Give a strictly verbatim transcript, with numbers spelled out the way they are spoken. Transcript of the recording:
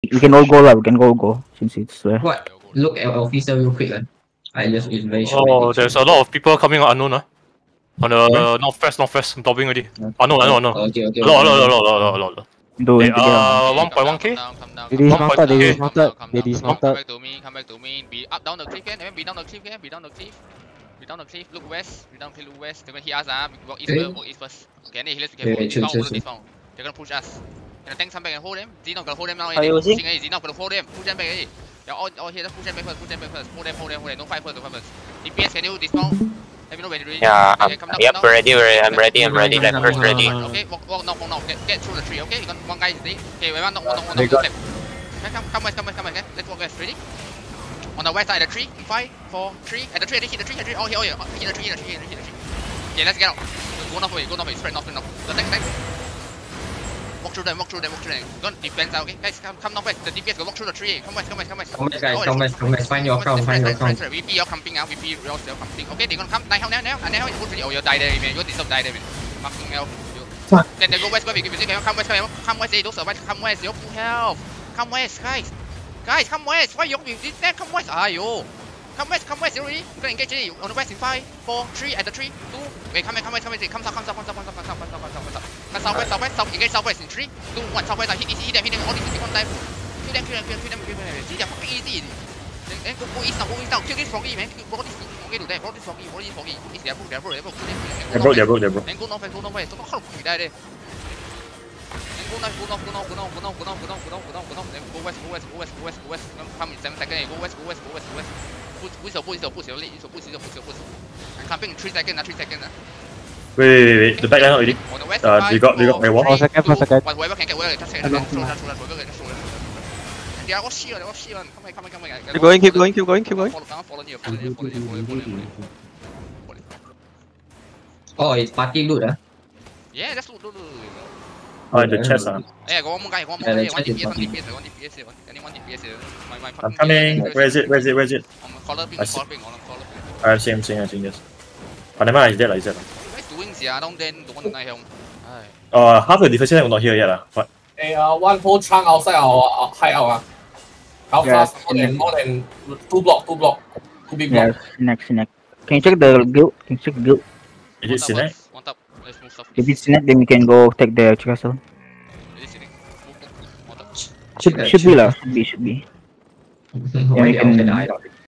we can all go lah. We can all go since it's there. What? Look at officer real quick. Uh. I just it's very short. Oh, there's a lot of people coming on unknown. Uh. On the uh, northwest, northwest, I'm doubling already. Unknown, unknown, unknown. Okay, okay. A lot, a lot, a lot, a lot, a lot, a lot. Do Hey, it together. uh, one point one K? They dismounted, they dismounted, they Come dismounted. back to me, come back to me. Be up down the cliff again, and then be down the cliff again, be down the cliff. Be down the cliff, look west, be down the cliff, look west. They're gonna hit us, ah. We walk east first, walk east first. Okay, and then healers, we can hold this down, hold this down. They're gonna push us. And the tanks come back and hold them. Zeno gonna hold them now. Are you using? Zeno gonna hold them, push them back already. They're all, all here, just push them back first, push them back first. Hold them, hold them, hold them. Don't fight first, don't fight first. D P S, can you dismount? Let me know when you're ready. Yeah, okay, um, come down, yep, come down. ready, ready, I'm ready, I'm ready, left first ready. Okay, walk, walk now, walk now. Get, get through the tree, okay? You got one guy is dead. Okay, everyone knock, knock, knock, knock, knock. Okay, come, come west, come west, come west, okay? Let's walk west, ready? On the west side of the tree, in five, four, three, at the tree, hit the tree, hit the tree, oh here, oh here, hit the tree, hit the tree, hit the tree, hit the tree. Okay, let's get out. Go north away, go north away, spread north, spread north. The tank, tank. Walk through them, walk through them, walk through them. Don't defense out, okay? Guys, come, come north west. The D P S go walk through the tree. Come west, come west, come west. Come west, guys, come west, come west. Find your account, find your account. V P, you're camping now. V P, you're still camping. Okay, they're gonna come. Now, now, now, now, it's good. Oh, you die there, man. You deserve die there, man. Fucking hell. Then they go west, where we give you. Come west, come west, come west. They don't survive. Come west, you're full health. Come west, guys. Guys, come west. Why you this there? Come west. Ayo. Come west, come west. You ready? We're gonna engage already. On the west in five, four, three. At the three, two. Wait, come west, come west, come west. Come south, come south, come south, come south, come south, come south, come south, come south. Come southwest, southwest, south. Engage southwest in three, two, one. Southwest. Hit, hit, hit them, hit them. All these people die. Kill them, kill them, kill them, kill them, kill them. See, they're fucking easy. Then go, go east now, go east now. Kill this froggy, man. Bro this froggy to there. Bro this froggy, bro this froggy. It's their bro, their bro, their bro. They're broke, they're broke, they're broke. Then go north, go north, so how the fuck you die there? Then go north, go north, go north, go north, go north, go north, go north, go north, go north, go north. Then go west, go west, go west, go west, go west. Come in seven seconds. Go west, go west, go west, go west. Push, push your push, your push, your lead, your push, your push, your push. I'm camping in three seconds, three seconds. Wait, wait, wait, wait. The back line already. On the west, Uh, they got, they got my wall. For a second, for a second. Whoever can get, whoever just second, just throw, just throw, just throw, just throw. They are all shit, they are all shit. Come here, come here, come here. Keep going, keep going, keep going, keep going. Follow, follow you, follow you, follow you, follow you, follow you. Oh, it's party loot, ah. Yeah, just loot, loot, loot. Oh, in the chest, ah. Yeah, go one more guy, go one more guy. One D P S, one D P S, one D P S, anyone D P S. My, my I'm coming. Where is it? Where is it? Where is it? On collar ping, collar ping, on collar ping. Alright, same, same, same, yes. Oh, never mind, it's dead, like, it's dead. What are you doing, sia? Down there, don't want to die here. Uh, half the defensive line not here yet, ah. What? Hey, uh, one whole chunk outside our uh, hideout. Uh. How Yeah, fast? More than, more than two block, two block, two big Yeah, block. Sinek, Sinek. Can you check the guild? Can you check the guild? Is it Sinek? One top, let's move stuff. If it's Sinek, then we can go take the castle. Is it Sinek? Move, move, one top. Should, should be lah, should be, should be. Yeah, we can- can...